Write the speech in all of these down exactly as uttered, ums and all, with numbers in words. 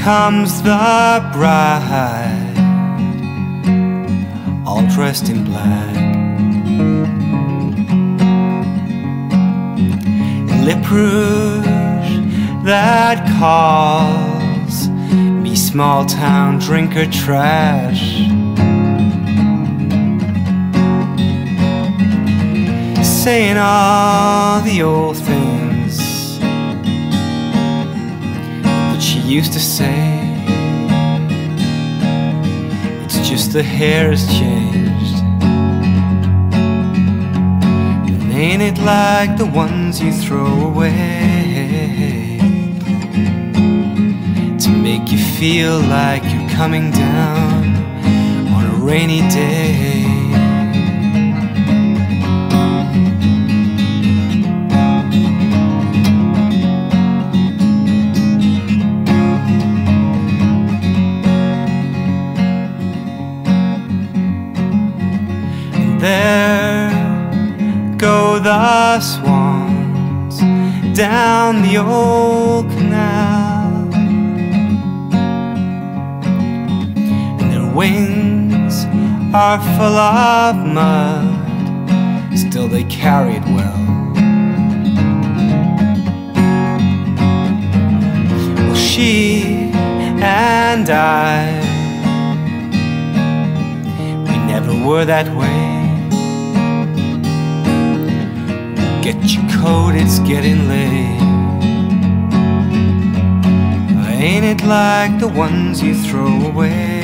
comes the bride, all dressed in black. Lip rouge that calls me small town drinker trash. Saying all the old things that she used to say. It's just the hair has changed, and ain't it like the ones you throw away to make you feel like you're coming down on a rainy day. There go the swans down the old canal, and their wings are full of mud, still they carry it well. Well, she and I, we never were that way. Get your coat, it's getting late. Ain't it like the ones you throw away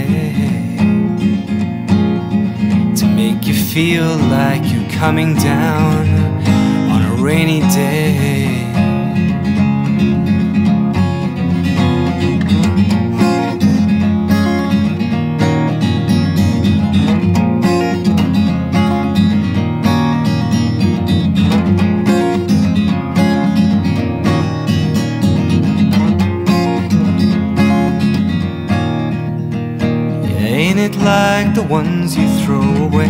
to make you feel like you're coming down on a rainy day? Ain't it like the ones you throw away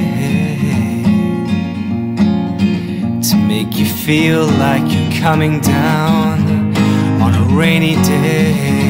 to make you feel like you're coming down on a rainy day?